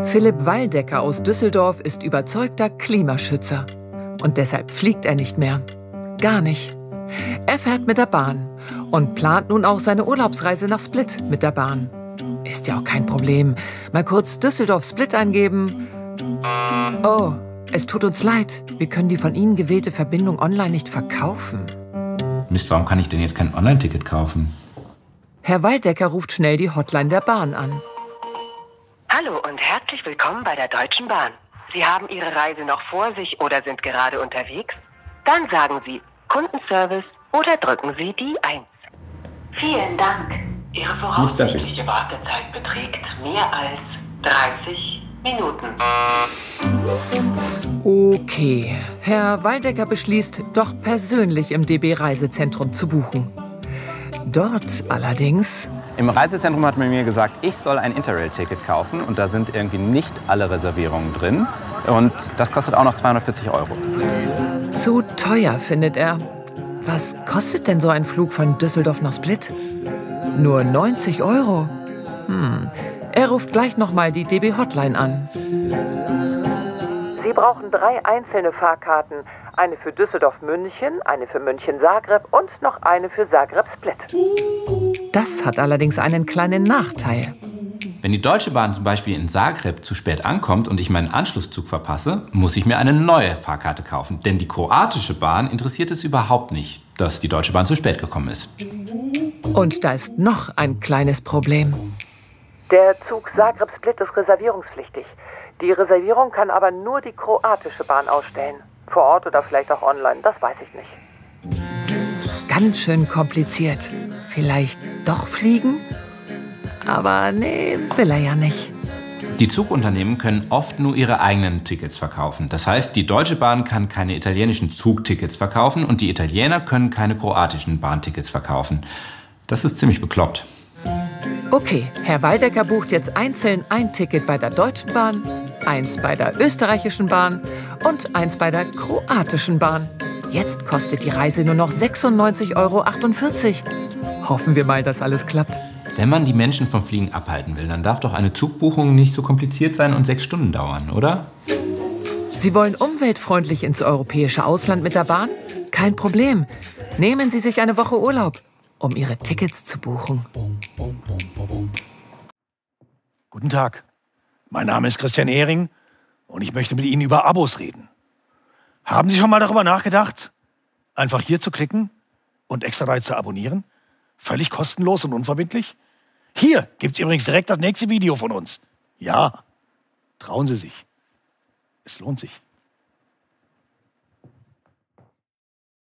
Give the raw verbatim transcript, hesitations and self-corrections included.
Philipp Waldecker aus Düsseldorf ist überzeugter Klimaschützer. Und deshalb fliegt er nicht mehr. Gar nicht. Er fährt mit der Bahn und plant nun auch seine Urlaubsreise nach Split mit der Bahn. Ist ja auch kein Problem. Mal kurz Düsseldorf-Split eingeben. Oh, es tut uns leid. Wir können die von Ihnen gewählte Verbindung online nicht verkaufen. Mist, warum kann ich denn jetzt kein Online-Ticket kaufen? Herr Waldecker ruft schnell die Hotline der Bahn an. Hallo und herzlich willkommen bei der Deutschen Bahn. Sie haben Ihre Reise noch vor sich oder sind gerade unterwegs? Dann sagen Sie Kundenservice oder drücken Sie die eins. Vielen Dank. Ihre voraussichtliche Wartezeit beträgt mehr als dreißig Minuten. Okay, Herr Waldecker beschließt, doch persönlich im D B-Reisezentrum zu buchen. Dort allerdings... Im Reisezentrum hat man mir gesagt, ich soll ein Interrail-Ticket kaufen und da sind irgendwie nicht alle Reservierungen drin. Und das kostet auch noch zweihundertvierzig Euro. Zu teuer, findet er. Was kostet denn so ein Flug von Düsseldorf nach Split? Nur neunzig Euro? Hm. Er ruft gleich nochmal die D B-Hotline an. Sie brauchen drei einzelne Fahrkarten. Eine für Düsseldorf-München, eine für München-Zagreb und noch eine für Zagreb-Split. Das hat allerdings einen kleinen Nachteil. Wenn die Deutsche Bahn zum Beispiel in Zagreb zu spät ankommt und ich meinen Anschlusszug verpasse, muss ich mir eine neue Fahrkarte kaufen. Denn die kroatische Bahn interessiert es überhaupt nicht, dass die Deutsche Bahn zu spät gekommen ist. Und da ist noch ein kleines Problem. Der Zug Zagreb-Split ist reservierungspflichtig. Die Reservierung kann aber nur die kroatische Bahn ausstellen. Vor Ort oder vielleicht auch online, das weiß ich nicht. Ganz schön kompliziert. Vielleicht doch fliegen? Aber nee, will er ja nicht. Die Zugunternehmen können oft nur ihre eigenen Tickets verkaufen. Das heißt, die Deutsche Bahn kann keine italienischen Zugtickets verkaufen und die Italiener können keine kroatischen Bahntickets verkaufen. Das ist ziemlich bekloppt. Okay, Herr Waldecker bucht jetzt einzeln ein Ticket bei der Deutschen Bahn, eins bei der österreichischen Bahn und eins bei der kroatischen Bahn. Jetzt kostet die Reise nur noch sechsundneunzig Euro achtundvierzig. Hoffen wir mal, dass alles klappt. Wenn man die Menschen vom Fliegen abhalten will, dann darf doch eine Zugbuchung nicht so kompliziert sein und sechs Stunden dauern, oder? Sie wollen umweltfreundlich ins europäische Ausland mit der Bahn? Kein Problem. Nehmen Sie sich eine Woche Urlaub, um Ihre Tickets zu buchen. Guten Tag. Mein Name ist Christian Ehring und ich möchte mit Ihnen über Abos reden. Haben Sie schon mal darüber nachgedacht, einfach hier zu klicken und extra drei zu abonnieren? Völlig kostenlos und unverbindlich? Hier gibt's übrigens direkt das nächste Video von uns. Ja, trauen Sie sich. Es lohnt sich.